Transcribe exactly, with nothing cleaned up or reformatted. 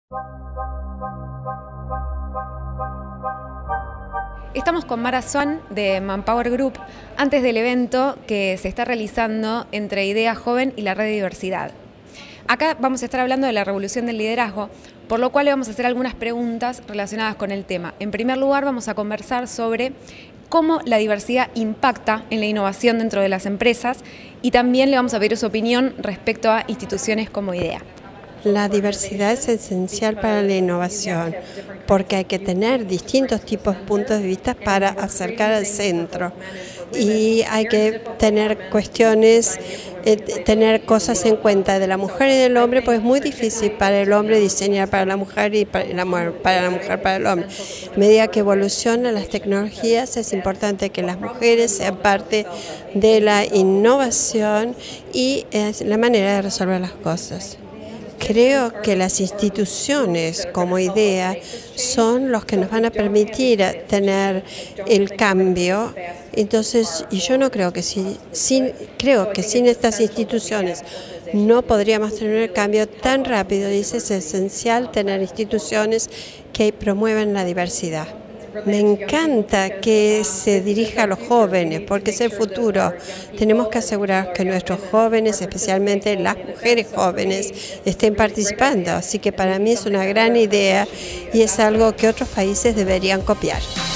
Estamos con Mara Swan de Manpower Group antes del evento que se está realizando entre Idea Joven y la Red de Diversidad. Acá vamos a estar hablando de la revolución del liderazgo, por lo cual le vamos a hacer algunas preguntas relacionadas con el tema. En primer lugar, vamos a conversar sobre cómo la diversidad impacta en la innovación dentro de las empresas y también le vamos a pedir su opinión respecto a instituciones como Idea. La diversidad es esencial para la innovación porque hay que tener distintos tipos de puntos de vista para acercar al centro y hay que tener cuestiones, eh, tener cosas en cuenta de la mujer y del hombre, pues es muy difícil para el hombre diseñar para la mujer y para la, para la mujer para el hombre. A medida que evolucionan las tecnologías es importante que las mujeres sean parte de la innovación y es la manera de resolver las cosas. Creo que las instituciones como Idea son los que nos van a permitir tener el cambio. Entonces, y yo no creo que si, sin, creo que sin estas instituciones no podríamos tener el cambio tan rápido. Dice, es esencial tener instituciones que promuevan la diversidad. Me encanta que se dirija a los jóvenes, porque es el futuro. Tenemos que asegurar que nuestros jóvenes, especialmente las mujeres jóvenes, estén participando. Así que para mí es una gran idea y es algo que otros países deberían copiar.